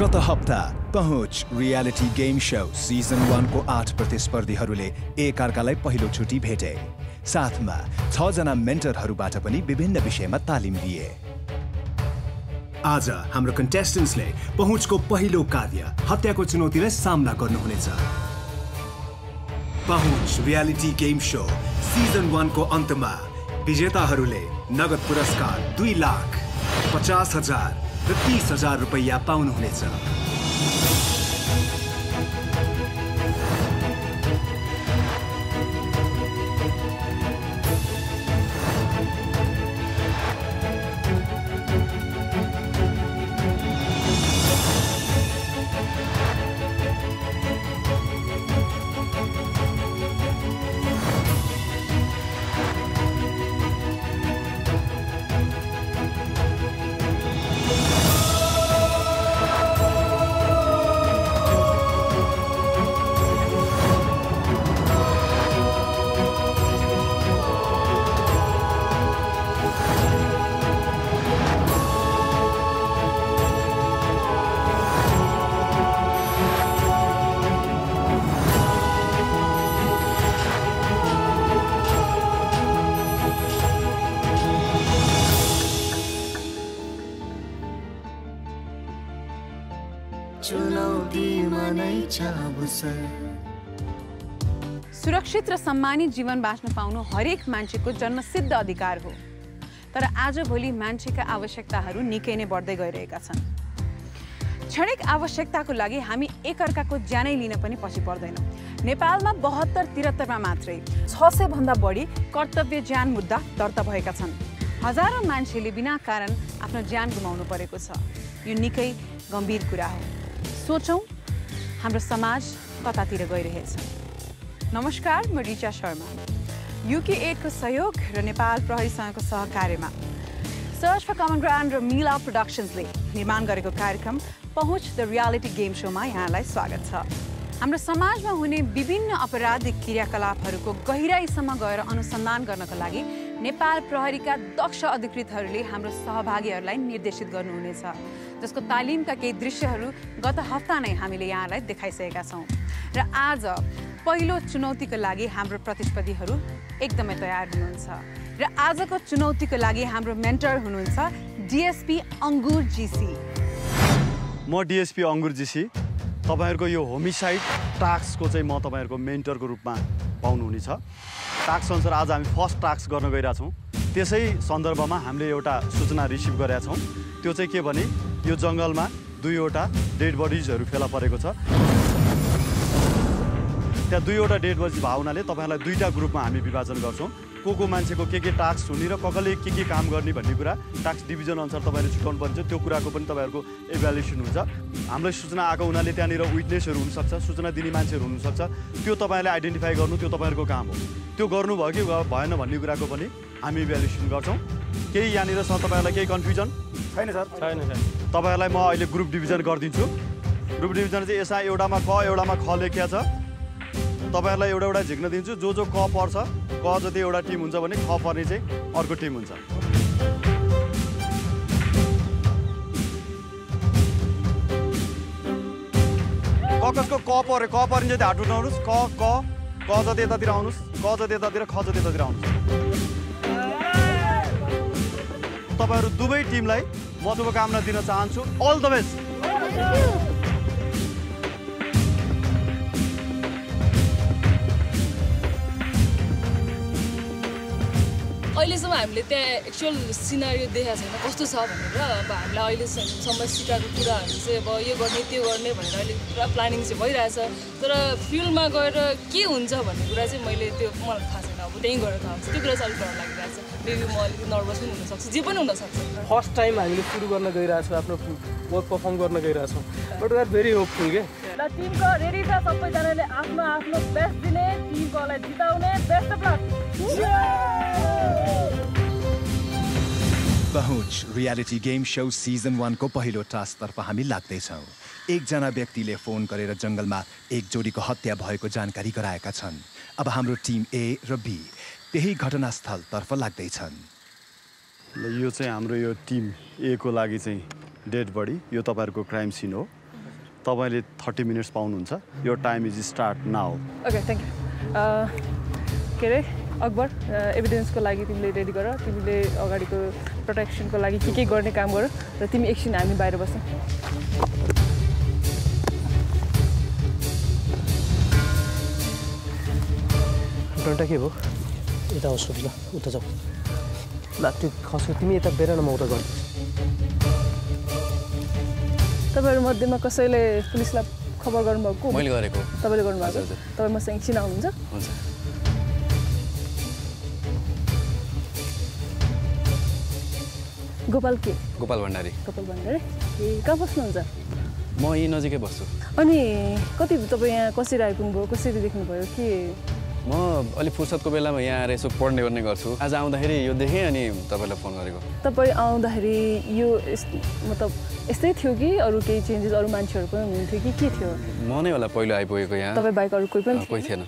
गत हप्ता पहुँच रियालिटी गेम शो सिजन 1 को 8 प्रतिस्पर्धीहरूले एकअर्कालाई पहिलो चोटि भेटे। साथमा 6 जना मेन्टरहरूबाट पनि विभिन्न विषयमा तालिम लिए। आज हाम्रो कन्टेस्टेन्ट्सले पहुँचको पहिलो कार्य हत्याको चुनौतीलाई सामना गर्नुहुनेछ। पहुँच रियालिटी गेम शो सिजन 1 को अन्तमा विजेताहरूले नगद पुरस्कार 2 लाख, 50,000 र 30,000 रुपैयाँ पाउनुहुनेछ। सुरक्षित र सम्मानित जीवन बाँच्न पाउनु हरेक मान्छेको जन्मसिद्ध अधिकार हो। तर आजभोलि मान्छेका आवश्यकताहरू निकै नै बढ्दै गइरहेका छन्। क्षणिक आवश्यकताको लागि हामी एकअर्काको ज्यानै लिन पनि पछि पर्दैनौँ। नेपालमा 72-73 मा मात्रै 600 भन्दा बढी कर्तव्य ज्यान मुद्दा दर्ता भएका छन्। हजारौं मान्छेले बिना कारण आफ्नो ज्यान गुमाउनु परेको छ। यो निकै गम्भीर कुरा हो। सोचौं हाम्रो समाज कतातिर गइरहेछ। नमस्कार, म रिचा शर्मा। युके एडको सहयोग र नेपाल प्रहरीसँगको सहकार्यमा सर्च फर कमन ग्राउन्ड र मिला प्रोडक्सन्सले निर्माण गरेको कार्यक्रम पहुँच द रियालिटी गेम शोमा यहाँलाई स्वागत छ। हाम्रो समाजमा हुने विभिन्न अपराधिक क्रियाकलापहरूको गहिराईसम्म गएर अनुसन्धान गर्नका लागि नेपाल प्रहरीका दक्ष अधिकृतहरूले हाम्रो सहभागीहरूलाई निर्देशित गर्नुहुनेछ, जसको तालिमका केही दृश्यहरू गत हप्ता नै हामीले यहाँलाई देखाइसकेका छौँ। र आज पहिलो चुनौतीको लागि हाम्रो प्रतिस्पर्धीहरू एकदमै तयार हुनुहुन्छ। र आजको चुनौतीको लागि हाम्रो मेन्टर हुनुहुन्छ डिएसपी अङ्गुर जीसी। म डिएसपी अङ्गुर जीसी। तपाईहरुको यो होमिसाइड टास्कको चाहिँ म तपाईहरुको मेन्टरको रूपमा पाउनुहुनेछ। टास्क अनुसार आज हामी फर्स्ट टास्क गर्न गइरहेका छौँ। त्यसै सन्दर्भमा हामीले एउटा सूचना रिसिभ गरेका छौँ। त्यो चाहिँ के भने यो जङ्गलमा 2वटा डेड बडिजहरू फेला परेको छ। त्यहाँ 2वटा डेड बडिज भएको हुनाले तपाईहरुलाई 2टा ग्रुपमा हामी विभाजन गर्छौँ। को मान्छेको के टास्क हुने र कसले के काम गर्ने भन्ने कुरा टास्क डिभिजन अनुसार तपाईहरुले छुटाउनु पर्छ। त्यो कुराको पनि तपाईहरुको इभ्यालुएसन हुन्छ। हामीलाई सूचना आएको हुनाले त्यहाँनिर विटनेसहरू हुनसक्छ, सूचना दिने मान्छेहरू हुनसक्छ। त्यो तपाईहरुले आइडेन्टिफाई गर्नु त्यो तपाईहरुको काम हो। त्यो गर्नुभयो कि भएन भन्ने कुराको पनि हामी इभ्यालुएसन गर्छौँ। केही यहाँनिर छ तपाईहरुलाई केही कन्फ्युजन छैन सर? छैन सर। तपाईहरुलाई म अहिले ग्रुप डिभिजन गरिदिन्छु। ग्रुप डिभिजन चाहिँ यसमा एउटामा क एउटामा ख लेखिया छ। तपाईहरुलाई एउटा झिक्न दिन्छु। जो क पर्छ, क जति एउटा टिम हुन्छ भने ख पर्ने चाहिँ अर्को टिम हुन्छ। कसको क पर्यो, क पर्ने जति हात उठाउनुहोस्। क जति यतातिर आउनुहोस्, क जति यतातिर, ख जति यतातिर आउनुहोस्। तपाईहरु दुवै टिमलाई म शुभकामना दिन चाहन्छु। All the best. अहिलेसम्म हामीले त्यहाँ एक्चुअल सिनारियो देखाएको छैन कस्तो छ भनेर। अब हामीलाई अहिलेसम्म सिकाएको कुराहरू चाहिँ अब यो गर्ने त्यो गर्ने भनेर अहिले पुरा प्लानिङ चाहिँ भइरहेछ। तर फिल्डमा गएर के हुन्छ भन्ने कुरा चाहिँ मैले त्यो मलाई थाहा छैन। अब त्यहीँ गएर थाहा हुन्छ। त्यो कुरा चाहिँ अलिक डर लागिरहेछ। मेबी म अलिकति नर्भस पनि हुनसक्छु, जे पनि हुनसक्छ। फर्स्ट टाइम हामीले सुरु गर्न गइरहेछौँ, आफ्नो वर्क पर्फर्म गर्न गइरहेछौँ। But we are very hopeful के। ल टिमको रेडी छ, सबैजनाले आफ्नो आफ्नो बेस्ट दिने, टिमकोलाई जिताउने। Best of luck. Pahunch reality game show season 1 को पहिलो टास्कतर्फ हामी लाग्दैछौँ। एकजना व्यक्तिले फोन गरेर जङ्गलमा एक जोडीको हत्या भएको जानकारी गराएका छन्। अब हाम्रो टिम ए र बी त्यही घटनास्थलतर्फ लाग्दैछन्। यो चाहिँ हाम्रो यो टिम ए को लागि चाहिँ डेड बडी, यो तपाईहरुको क्राइम सिन हो। तपाईँले 30 मिनट्स पाउनुहुन्छ यो time is start now okay thank you के अरे अकबर एभिडेन्सको लागि तिमीले रेडी गर तिमीले अगाडिको प्रोटेक्सनको लागि के गर्ने काम गर र तिमी एकछिन हामी बाहिर बस्छौँ डन्टा के भयो यता होस् ल उता जाऊ ल त्यो खस्यो तिमी यता बेर न म उता गर्छु तपाईँहरू मध्येमा कसैले पुलिसलाई खबर गर्नुभएको मैले गरेको तपाईँले गर्नुभएको तपाईँ मसँग एकछिन आउनुहुन्छ हुन्छ गोपाल के गोपाल भण्डारी ए कहाँ बस्नुहुन्छ म यही नजिकै बस्छु अनि कति तपाईँ यहाँ कसरी आइपुग्नुभयो कसरी देख्नुभयो के म अलिक फुर्सदको बेलामा यहाँ आएर यसो पढ्ने गर्ने गर्छु आज आउँदाखेरि यो देखेँ अनि तपाईँलाई फोन गरेको तपाईँ आउँदाखेरि यो मतलब यस्तै थियो कि अरू केही चेन्जेस अरू मान्छेहरू पनि हुनुहुन्थ्यो कि के थियो म नै होला पहिलो आइपुगेको यहाँ तपाईँ बाइक अरू कोही पनि कोही थिएन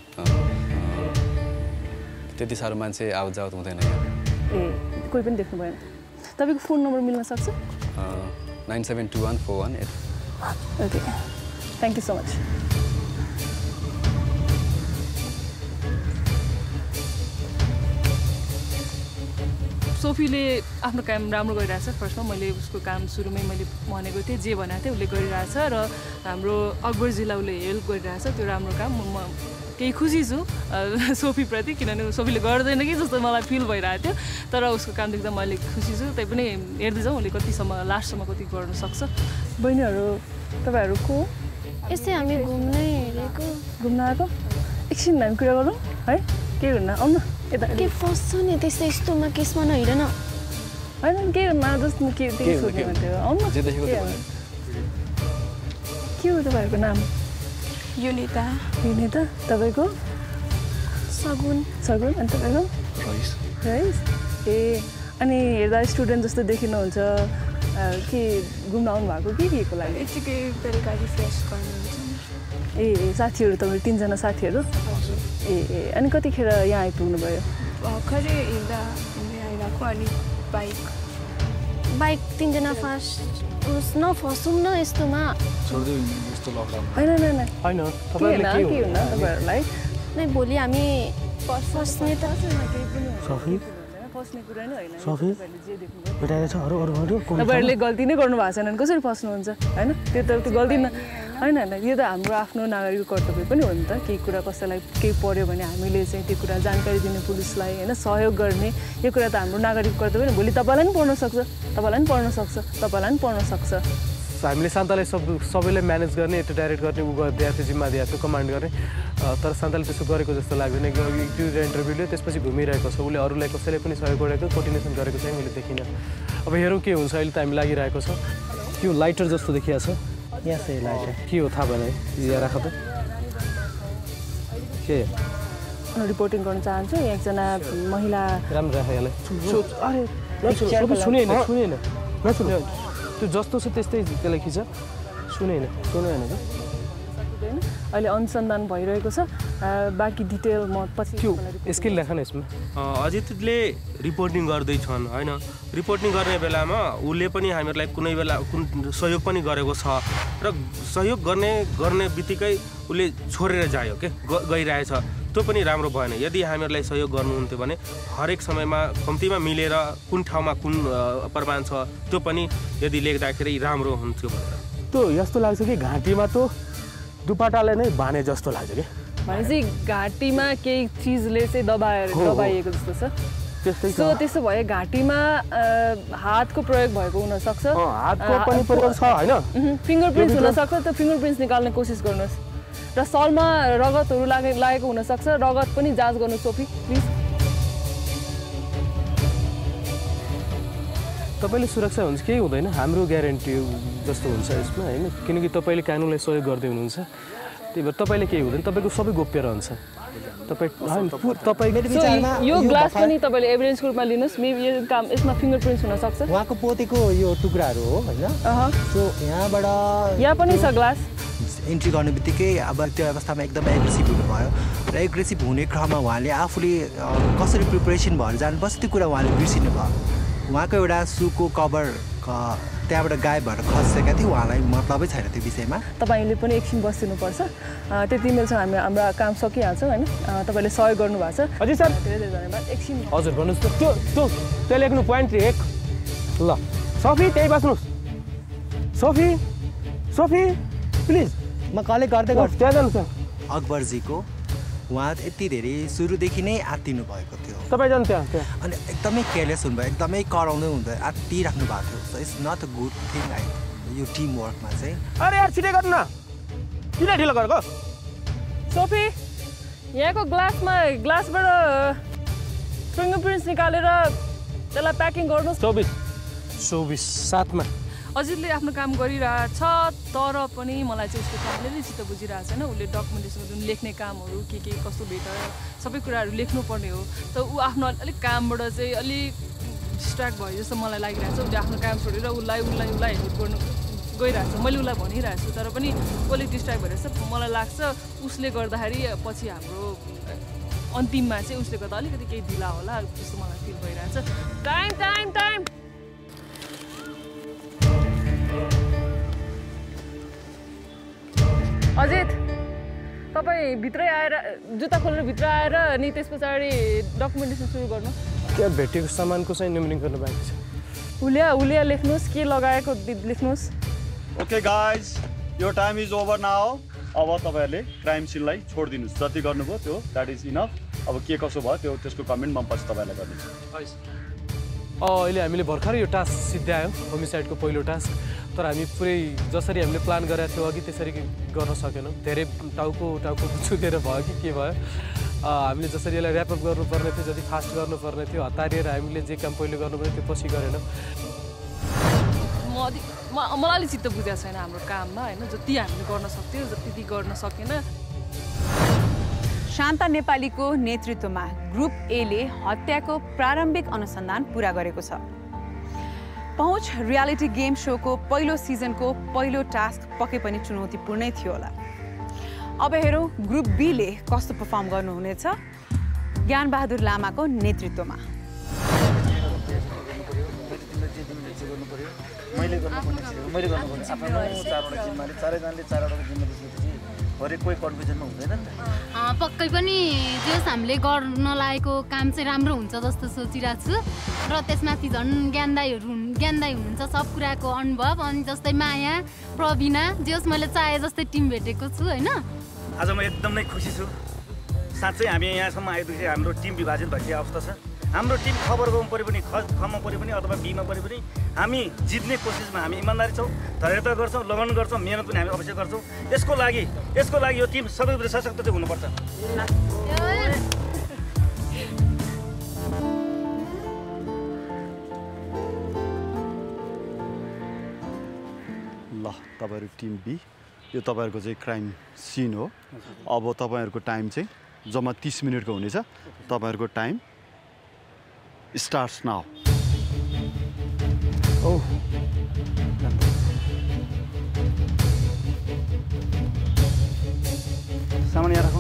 त्यति साह्रो मान्छे आवत जावत हुँदैन यहाँ ए कोही पनि देख्नु भएन तपाईँको फोन नम्बर मिल्न सक्छ 972141 okay thank you so much सोफीले आफ्नो काम राम्रो गरिरहेछ फर्स्टमा मैले उसको काम सुरुमै मैले भनेको थिएँ जे भनेको थिएँ उसले गरिरहेछ र हाम्रो अकबरजीलाई उसले हेल्प गरिरहेछ त्यो राम्रो काम म केही खुसी छु सोफीप्रति किनभने सोफीले गर्दैन कि जस्तो मलाई फिल भइरहेको थियो तर उसको काम देख्दा म अलिक खुसी छु त्यही पनि हेर्दै जाउँ उसले कतिसम्म लास्टसम्म कति गर्नु सक्छ बहिनीहरू तपाईँहरू को यस्तै हामी घुम्नै हेरेको घुम्न आएको एकछिन हामी कुरा गरौँ है के गर्नु आउनु यता के फस्छ नि त्यस्तै यस्तोमा केसमा नहिँडेन होइन के गर्नु जस्तो के सोध्नु थियो आउनु जे देखेको के हो तपाईँहरूको नाम युनिता तपाईँको सगुन अनि तपाईँको रइस ए अनि हेर्दा स्टुडेन्ट जस्तो देखिनुहुन्छ के घुम्न आउनु भएको के को लागि यतिकै बेलुका रिफ्रेस गर्नुहुन्छ ए साथीहरू तपाईँ 3 जना साथीहरू ए अनि कतिखेर यहाँ आइपुग्नु भयो भर्खरै हिँड्दा आइरहेको अनि बाइक 3 जना फास्ट नफसौँ न यस्तोमा होइन तपाईँहरूलाई नै भोलि हामी फस्ने त फस्ने कुरा नै होइन तपाईँहरूले गल्ती नै गर्नु भएको छैन कसरी फस्नुहुन्छ होइन त्यो त त्यो गल्ती होइन यो त हाम्रो आफ्नो नागरिकको कर्तव्य पनि हो नि त केही कुरा कसैलाई केही पऱ्यो भने हामीले चाहिँ त्यो कुरा जानकारी दिने पुलिसलाई होइन सहयोग गर्ने यो कुरा त हाम्रो नागरिकको कर्तव्य नि भोलि तपाईँलाई पनि पढ्न सक्छ हामीले शान्तालाई सबैलाई म्यानेज गर्ने यता डाइरेक्ट गर्ने ऊ दिएको थियो जिम्मा दिएको थियो कमान्ड गर्ने तर शान्ताले त्यसो गरेको जस्तो लाग्दैन त्यो इन्टरभ्यूले त्यसपछि घुमिरहेको छ उसले अरूलाई कसैले पनि सहयोग गरेको कोर्डिनेसन गरेको चाहिँ मैले देखिनँ अब हेरौँ के हुन्छ अहिले त हामी लागिरहेको छ त्यो लाइटर जस्तो देखिएको छ यहाँ चाहिँ लाइटर के हो थाहा भएन यहाँ राख त के रिपोर्टिङ गर्न चाहन्छु एकजना महिला राम्रो राख यसलाई सुनेन त्यो जस्तो छ त्यस्तै त्यसलाई खिच सुनेन अहिले अनुसन्धान भइरहेको छ बाँकी डिटेल म पछि त्यो स्किल लेख न यसमा अजितले रिपोर्टिङ गर्दैछन् होइन रिपोर्टिङ गर्ने बेलामा उसले पनि हामीहरूलाई कुनै बेला सहयोग पनि गरेको छ र सहयोग गर्ने बित्तिकै उसले छोडेर जायो के गइरहेछ त्यो पनि राम्रो भएन यदि हामीहरूलाई सहयोग गर्नुहुन्थ्यो भने हरेक समयमा कम्तीमा मिलेर कुन ठाउँमा कुन प्रमाण छ त्यो पनि यदि लेख्दाखेरि राम्रो हुन्थ्यो भनेर त्यो यस्तो लाग्छ कि घाँटीमा त दुपट्टाले नै बाने जस्तो लाग्छ कि भनेपछि घाँटीमा केही चिजले चाहिँ दबाइएको जस्तो छ त्यसो भए घाँटीमा हातको प्रयोग भएको हुनसक्छ हातको पनि प्रयोग छ होइन फिङ्गरप्रिन्ट्स हुनसक्छ त्यो फिङ्गरप्रिन्ट्स निकाल्ने कोसिस गर्नुहोस् र सलमा रगतहरू लागेको हुनसक्छ रगत पनि जाँच गर्नु सोफी प्लिज तपाईँले सुरक्षा हुन्छ केही हुँदैन हाम्रो ग्यारेन्टी जस्तो हुन्छ यसमा होइन किनकि तपाईँले कानुनलाई सहयोग गर्दै हुनुहुन्छ त्यही भएर तपाईँले केही हुँदैन तपाईँको सबै गोप्य रहन्छ यो ग्लास पनि तपाईँले एभिडेन्सको रूपमा लिनुहोस् यो काम यसमा फिङ्गरप्रिन्ट्स हुनसक्छ उहाँको पोतेको यो टुक्राहरू हो होइन सो यहाँबाट यहाँ पनि छ ग्लास इन्ट्री गर्ने बित्तिकै अब त्यो अवस्थामा एकदमै एग्रेसिभ हुनुभयो र एग्रेसिभ हुने क्रममा उहाँले आफूले कसरी प्रिपरेसन भएर जानुपर्छ त्यो कुरा उहाँले बिर्सिनु भयो उहाँको एउटा सुको कभर त्यहाँबाट गायब भएर खसेका थियो उहाँलाई मतलबै छैन त्यो विषयमा तपाईँले पनि एकछिन बसिदिनुपर्छ त्यति बेलसम्म हामी हाम्रो काम सकिहाल्छौँ होइन तपाईँले सहयोग गर्नुभएको छ हजुर सर धेरै धेरै धन्यवाद एकछिन हजुर भन्नुहोस् त त्यो लेख्नु पोइन्ट 1 ल सफी त्यही बस्नुहोस् सफी प्लिज म कलेक्ट गर्दै गर्छु त्यहाँ जानु छ अकबरजीको उहाँ यति धेरै सुरुदेखि नै आत्तिनु भएको थियो तपाईँ जानु त्यहाँ अनि एकदमै केयरलेस हुनुभयो एकदमै कराउँदै हुनुभयो आत्तिराख्नु भएको थियो so it's not a good thing यो टिम वर्कमा चाहिँ अरे यार छिटै गर्नु न किन ढिलो गरेको सोफी यहाँको ग्लासबाट फिङ्गरप्रिन्ट्स निकालेर त्यसलाई प्याकिङ गर्नुहोस् 24 7मा अजितले आफ्नो काम गरिरहेछ तर पनि मलाई चाहिँ उसको कामले नै चित्त बुझिरहेको छैन उसले डकुमेन्टेसन जुन लेख्ने कामहरू के कस्तो भेटेर सबै कुराहरू लेख्नुपर्ने हो तर ऊ आफ्नो अलिक कामबाट चाहिँ अलिक डिस्ट्र्याक्ट भयो जस्तो मलाई लागिरहेको छ उसले आफ्नो काम छोडेर उसलाई हेल्प गर्नु गइरहेको छ मैले उसलाई भनिरहेको छु तर पनि उसले डिस्ट्र्याक्ट भइरहेछ मलाई लाग्छ उसले गर्दाखेरि पछि हाम्रो अन्तिममा चाहिँ उसले गर्दा अलिकति केही ढिला होला जस्तो मलाई फिल भइरहेछ टाइम अजित तपाईँ भित्रै आएर जुत्ता खोलेर भित्र आएर अनि त्यस पछाडि डकुमेन्टेसन सुरु गर्नु त्यहाँ भेटेको सामानको चाहिँ नम्बरिङ गर्न बाँकी छ हुलिया लेख्नुहोस् के लगाएको लेख्नुहोस् ओके गाइज यो टाइम इज ओभर नाउ अब तपाईँहरूले क्राइम सिनलाई छोडिदिनुहोस् जति गर्नुभयो त्यो द्याट इज इनफ अब के कसो भयो त्यसको कमेन्ट म पछि तपाईँलाई गरिदिन्छु अहिले हामीले भर्खरै यो टास्क सिद्ध्यायो होमिसाइडको पहिलो टास्क तर हामी पुरै जसरी हामीले प्लान गरेका थियौँ अघि त्यसरी गर्न सकेनौँ धेरै टाउको चुकेर भयो कि के भयो हामीले जसरी यसलाई ऱ्यापअप गर्नुपर्ने थियो जति फास्ट गर्नुपर्ने थियो हतारिएर हामीले जे काम पहिले गर्नुपर्ने त्यो पछि गरेनौँ मलाई अलिक चित्त बुझेको छैन हाम्रो काममा होइन जति हामीले गर्न सक्थ्यौँ जति गर्न सकेन शान्ता नेपालीको नेतृत्वमा ग्रुप एले हत्याको प्रारम्भिक अनुसन्धान पूरा गरेको छ पहुँच रियालिटी गेम शोको पहिलो सिजनको पहिलो टास्क पक्कै पनि चुनौतीपूर्णै थियो होला अब हेरौँ ग्रुप बीले कस्तो परफर्म गर्नुहुनेछ ज्ञानबहादुर लामाको नेतृत्वमा हरेक कोही कन्फ्युजनमा हुँदैन नि पक्कै पनि जस हामीले गर्न लागेको काम चाहिँ राम्रो हुन्छ जस्तो सोचिरहेको छु र त्यसमाथि झन् ज्ञानदाई हुनुहुन्छ सब कुराको अनुभव अनि जस्तै माया प्रवीणा जस मैले चाहे जस्तै टिम भेटेको छु होइन आज म एकदमै खुसी छु साँच्चै हामी यहाँसम्म आइपुगेपछि हाम्रो टिम विभाजित भइसकेको अवस्था छ हाम्रो टिम खबर गाउँ पऱ्यो पनि खमा पऱ्यो पनि अथवा बीमा पऱ्यो पनि हामी जित्ने कोसिसमा हामी इमान्दारी छौँ धैर्यता गर्छौँ लगन गर्छौँ मेहनत पनि हामी अवश्य गर्छौँ यसको लागि यो टिम सबैभन्दा सशक्त चाहिँ हुनुपर्छ ल तपाईँहरू टिम बी यो तपाईँहरूको चाहिँ क्राइम सिन हो अब तपाईँहरूको टाइम चाहिँ जम्मा 30 मिनटको हुनेछ तपाईँहरूको टाइम starts now. Oh. सामान्य राखौँ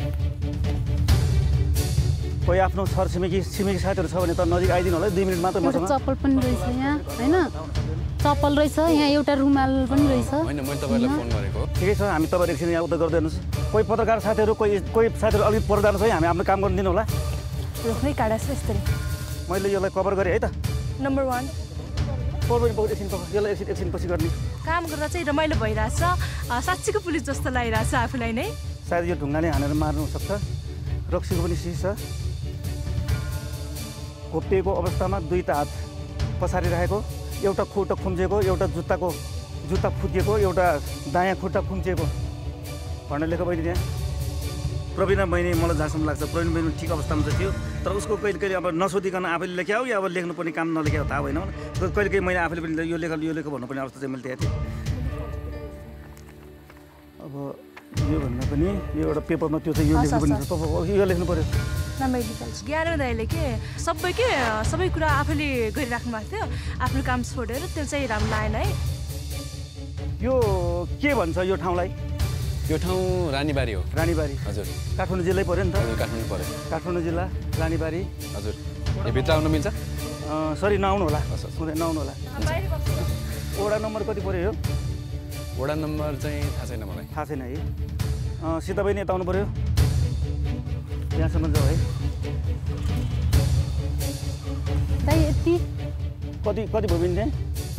कोही आफ्नो छिमेकी साथीहरू छ भने त नजिक आइदिनु होला 2 मिनट मात्र मसँग चप्पल पनि रहेछ यहाँ हैन चप्पल रहेछ यहाँ एउटा रुमाल पनि रहेछ हैन मैले तपाईलाई फोन गरेको ठिकै छ हामी तपाईहरु एकछिन यहाँ उता गर्दै हेर्नुस् कोही पत्रकार साथीहरू कोही साथीहरू अलि पर जानु छ हामी आफ्नो काम गर्न दिनु होला रोक्नै काडास यस्तरी मैले यसलाई कभर गरेँ है त नम्बर 1 यसलाई एकछिन पछि गर्ने काम गर्दा चाहिँ रमाइलो भइरहेछ साँच्चीको पुलिस जस्तो लागिरहेछ आफूलाई नै सायद यो ढुङ्गाले हानेर मार्नु सक्छ रक्सीको पनि सिस छ घोप्टिएको अवस्थामा दुईटा हात पछाडि राखेको एउटा खुट्टा खुम्चिएको एउटा जुत्ता फुटिएको एउटा दायाँ खुट्टा खुम्चिएको भन्न लेख बहिनी त्यहाँ प्रवीणा बहिनी मलाई जहाँसम्म लाग्छ प्रवीण बहिनी ठिक अवस्थामा चाहिँ थियो तर उसको कहिले अब नसोधिकन आफैले लेख्यो या अब लेख्नुपर्ने काम नलेखेको थाहा भएन कहिले मैले आफैले पनि यो लेख भन्नुपर्ने अवस्था चाहिँ मैले देखेको थिएँ अब यो भन्दा पनि यो एउटा पेपरमा त्यो चाहिँ यो लेख्नुपर्ने यो लेख्नु पऱ्यो ज्ञान दाइले सबै कुरा आफैले गरिराख्नु भएको थियो आफ्नो काम छोडेर त्यो चाहिँ राम्रो लागेन है यो के भन्छ यो ठाउँलाई यो ठाउँ रानीबारी हो रानीबारी हजुर काठमाडौँ जिल्लै पर्यो नि त काठमाडौँ पर्यो काठमाडौँ जिल्ला रानीबारी हजुर यो भित्र आउनु मिल्छ सरी नआउनु होला नआउनु होला वडा नम्बर कति पऱ्यो यो? वडा नम्बर चाहिँ थाहा छैन मलाई। थाहा छैन है। सीता बहिनी यता आउनु पऱ्यो। यहाँसम्म जाऊ है। दाइ यति कति भयो बहिनी त्यहाँ?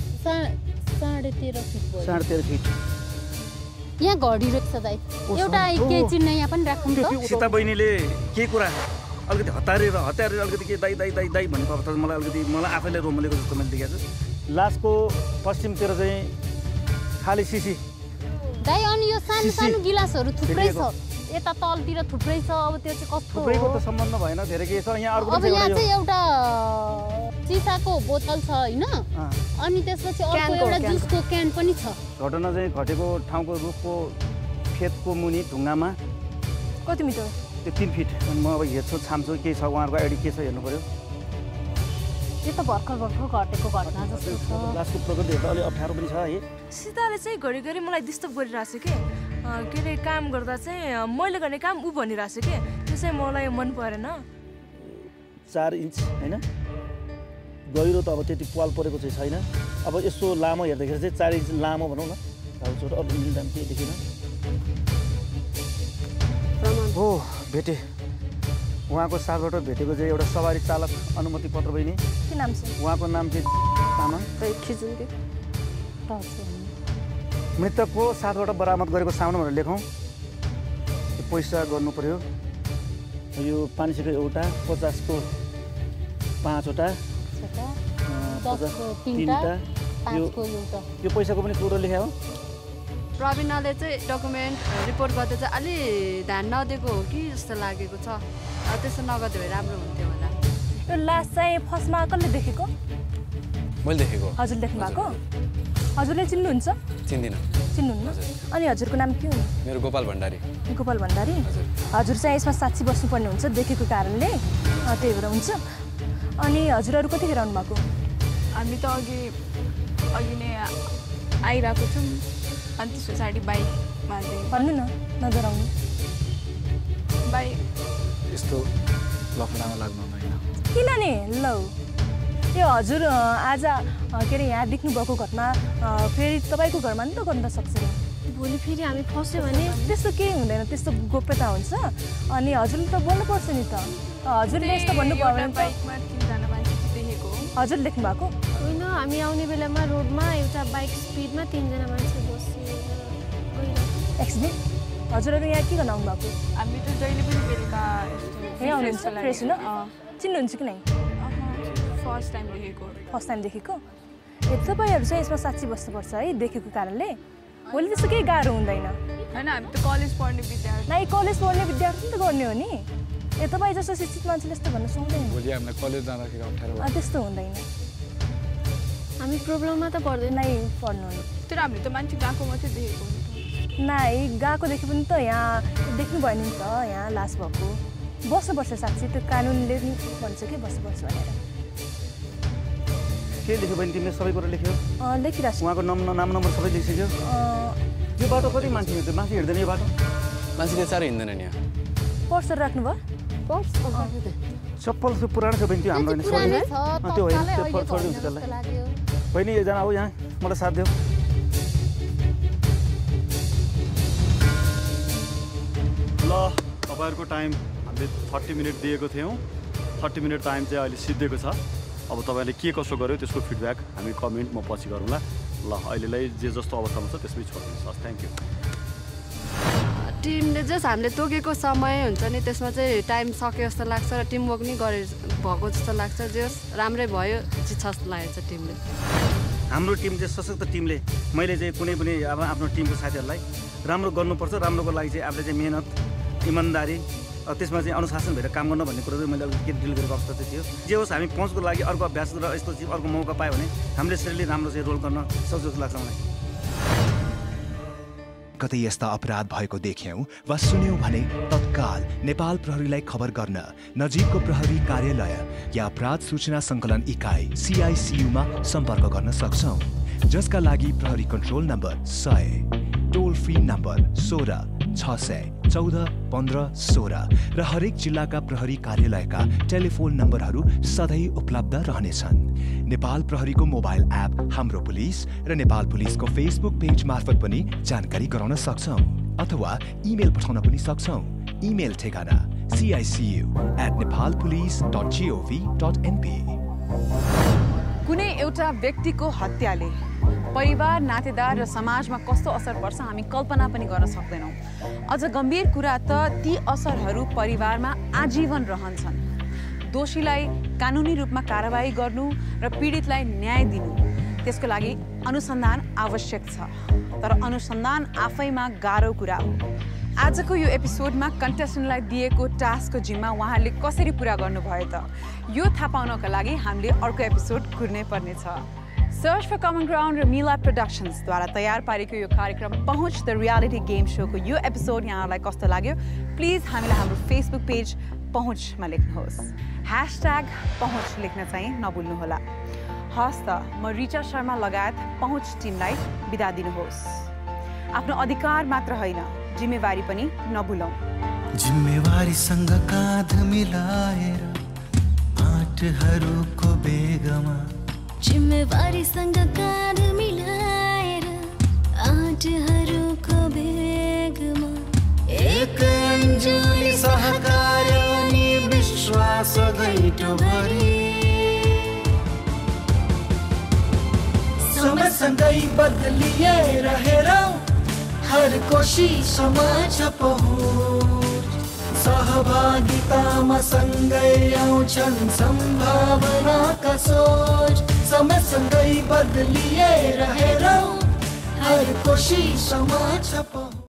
13.5 फिट भयो। 13.5 फिट। यहाँ घडी रहेछ दाइ। एउटा केही चिन्ह यहाँ पनि राखौँ त। सीता बहिनीले के कुरा अलिकति हतारेर अलिकति के दाइ भनेको अवस्था मलाई आफैले रोमलेको जस्तो मैले देखेको छु। लासको पश्चिमतिर चाहिँ खाली सिसी। दाइ अनि यो सानो गिलासहरू थुप्रै छ। यता तलतिर थुप्रै छ। अब त्यो चाहिँ कस्तो हो? थुप्रैको त सम्बन्ध भएन, धेरै के छ। यहाँ अर्को अब यहाँ चाहिँ एउटा सिसाको बोतल छ हैन? अनि त्यसपछि अर्को एउटा जुसको क्यान पनि छ। घटना चाहिँ घटेको ठाउँको रुखको खेतको मुनि ढुङ्गामा कति मिटर? त्यो 3 फिट। अनि म अब हेर्छु छाम्छु के छ उहाँहरूको आइडी के छ हेर्नु पर्यो। यो त भर्खर घटेको घटना जस्तो छ। लासको प्रकृति हेर्दा अलि अप्ठ्यारो पनि छ है। सीताले चाहिँ घरिघरि मलाई डिस्टर्ब गरिरहेछ के अरे काम गर्दा चाहिँ मैले गर्ने काम ऊ भनिरहेछ के त्यो चाहिँ मलाई मन परेन। 4 इन्च हैन? गहिरो त अब त्यति पाल परेको चाहिँ छैन। अब यसो लामो हेर्दाखेरि चाहिँ 4 इन्च लामो भनौँ न। छोटो अब मिल्दाम के देखिन। हो भेटे। उहाँको साथबाट भेटेको चाहिँ एउटा सवारी चालक अनुमति पत्र बहिनी। के नाम छ? उहाँको नाम चाहिँ तामाङ। मृतकको साथबाट बरामद गरेको सामान भनेर लेखौँ। पैसा गर्नु पर्यो। यो 500 को एउटा, 50 को 5 वटा, 10 को 3टा, 5 को एउटा। यो पैसाको पनि कुरो लेख्या हो। प्रवीणाले चाहिँ डकुमेन्ट रिपोर्ट गर्दा चाहिँ अलि ध्यान नदिएको हो कि जस्तो लागेको छ। त्यसो नगर्दा भए राम्रो हुन्थ्यो होला। यो लास चाहिँ फर्स्टमा कसले देखेको? मैले देखेको। हजुर देख्नु भएको? हजुरले चिन्नुहुन्छ? चिन्नुहुन्न? अनि हजुरको नाम के हो? मेरो गोपाल भण्डारी। गोपाल भण्डारी? हजुर चाहिँ यसमा साक्षी बस्नुपर्ने हुन्छ देखेको कारणले, त्यही भएर हुन्छ। अनि हजुरहरू कतिखेर आउनु भएको? हामी त अघि नै आइरहेको छौँ। अनि त्यस पछाडि बाइकमा भन्नु न, नजर आउनु। बाइक यस्तो लफडामा लाग्नु होइन। किन नि लौ यो हजुर आज के अरे यहाँ देख्नुभएको घटना फेरि तपाईँको घरमा नि त गर्न सक्छ नि। भोलि फेरि हामी फस्यो भने त्यस्तो केही हुँदैन, त्यस्तो गोप्यता हुन्छ। अनि हजुरले त बोल्नुपर्छ नि त। हजुरले यस्तो भन्नुभयो भने बाइकमा 3 जना मान्छे देखेको। हजुर देख्नु भएको? होइन, हामी आउने बेलामा रोडमा एउटा बाइक स्पिडमा 3 जना मान्छे बसेर गइरहेको। एक्सिडेन्ट? हजुरहरू यहाँ के गर्न आउनु भएको? हामी त जहिले पनि बेलुका यहाँ आउनुहुन्छ फ्रेस हुन? चिन्नुहुन्छ कि नै? फर्स्ट टाइम देखेको। फर्स्ट टाइम देखेको? तपाईँहरू चाहिँ यसमा साक्षी बस्नुपर्छ है देखेको कारणले। भोलि त्यस्तो केही गाह्रो हुँदैन होइन। हामी त कलेज पढ्ने विद्यार्थी। नै कलेज पढ्ने विद्यार्थी त गर्ने हो नि। तपाईँ जस्तो शिक्षित मान्छेले यस्तो भन्न सक्दैन। भोलि हामीलाई कलेज जाँदाखेरि अप्ठ्यारो। त्यस्तो हुँदैन। हामी प्रब्लममा त पर्दैन। नै पढ्नु नि। तर हामीले त मान्छे गएको मात्रै देखेको नि त। नै गएको देखे पनि त यहाँ देख्नु भयो नि त यहाँ लास भएको। बस्नुपर्छ साक्षी, त्यो कानुनले नि भन्छ कि बस्नुपर्छ भनेर। के लेख्यो बहिनी तिमीले? सबै कुरा लेख्यो? लेखिरहेको छु। उहाँको नाम नम्बर सबै लेखिसक्यो? यो बाटो कति मान्छे हिँड्छ? मान्छे हिँड्दैन यो बाटो? मान्छेले साह्रै हिँड्दैन नि यहाँ। पर्सहरू राख्नुभयो? पर्स चप्पल त्यो पुरानो छ बहिनी, त्यो हाम्रो होइन। त्यो होइन, त्यो छोडिदिन्छ त्यसलाई। बहिनी एकजना आऊ यहाँ, मलाई साथ देऊ। ल तपाईँहरूको टाइम हामीले 30 मिनट दिएको थियौँ। 30 मिनट टाइम चाहिँ अहिले सिद्धिएको छ। अब तपाईँले के कसो गर्यो त्यसको फिडब्याक हामी कमेन्ट म पछि गरौँला। ल अहिलेलाई जे जस्तो अवस्थामा छ त्यसमै छोडिदिनुहोस्। हस्, थ्याङ्क यू। टिमले जस्ट हामीले तोकेको समय हुन्छ नि त्यसमा चाहिँ टाइम सक्यो जस्तो लाग्छ र टिमवर्क नि गरे भएको जस्तो लाग्छ। जे राम्रै भयो जित्छ जस्तो लागेको छ टिमले। हाम्रो टिम चाहिँ सशक्त टिमले मैले चाहिँ कुनै पनि अब आफ्नो टिमको साथीहरूलाई राम्रो गर्नुपर्छ। राम्रोको लागि चाहिँ आफूले चाहिँ मेहनत, इमान्दारी, त्यसमा चाहिँ अनुशासन भएर काम गर्न भन्ने कुरो चाहिँ मैले अलिकति डिल गरेको अवस्था चाहिँ थियो। जे होस् हामी पहुँचको लागि अर्को अभ्यास र यस्तो चाहिँ अर्को मौका पायो भने हामीले यसरी राम्रो चाहिँ रोल गर्न सक्छ जस्तो लाग्छ मलाई। कतै यस्ता अपराध भएको देख्यौं वा सुन्यौं भने तत्काल नेपाल प्रहरीलाई खबर गर्न नजिकको प्रहरी कार्यालय या अपराध सूचना संकलन इकाइ CICU मा सम्पर्क गर्न सक्छौं, जसका लागि प्रहरी control number 100 toll free number 16 600 14 15 16 र हरेक जिल्लाका प्रहरी कार्यालयका टेलिफोन नम्बरहरू सधैँ उपलब्ध रहनेछन्। नेपाल प्रहरीको मोबाइल एप हाम्रो पुलिस र नेपाल पुलिसको फेसबुक पेज मार्फत पनि जानकारी गराउन सक्छौँ अथवा इमेल पठाउन पनि सक्छौँ। इमेल ठेगाना cicu@nepalpolice.gov.np। कुनै एउटा व्यक्तिको हत्याले परिवार, नातेदार र समाजमा कस्तो असर पर्छ हामी कल्पना पनि गर्न सक्दैनौँ। अझ गम्भीर कुरा त ती असरहरू परिवारमा आजीवन रहन्छन्। दोषीलाई कानुनी रूपमा कारबाही गर्नु र पीडितलाई न्याय दिनु, त्यसको लागि अनुसन्धान आवश्यक छ। तर अनुसन्धान आफैमा गाह्रो कुरा हो। आजको यो एपिसोडमा कन्टेस्टेन्टलाई दिएको टास्कको जिम्मा उहाँहरूले कसरी पुरा गर्नुभयो त यो थाहा पाउनका लागि हामीले अर्को एपिसोड कुर्नै पर्नेछ। सर्च फर कमन ग्राउन्ड र मिला प्रोडक्सन्सद्वारा तयार पारेको यो कार्यक्रम पहुँच द रियालिटी गेम शोको यो एपिसोड यहाँलाई कस्तो लाग्यो प्लिज हामीलाई हाम्रो फेसबुक पेज पहुँचमा लेख्नुहोस्। #पहुँच लेख्न चाहिँ नभुल्नुहोला। हस् त म रिचा शर्मा लगायत पहुँच टिमलाई बिदा दिनुहोस्। आफ्नो अधिकार मात्र होइन जिम्मेवारी पनि नभुलौँ। जिम्मेवारीसँग काँध मिलाएर आँटहरूको बेगमा, जिम्मेवारीसँग काँध मिलाएर आँटहरूको बेगमा, एक अन्जुली सहकार्य अनि विश्वास गैँटो भरी समयसँगै बदलिएर हेरौँ हर कोसिसमा छ पहुँच। सहभागितामा सँगै आउँछन् सम्भावनाका सोच। समयसँगै बदलिएर हेरौँ हर कोसिसमा छ पहुँच।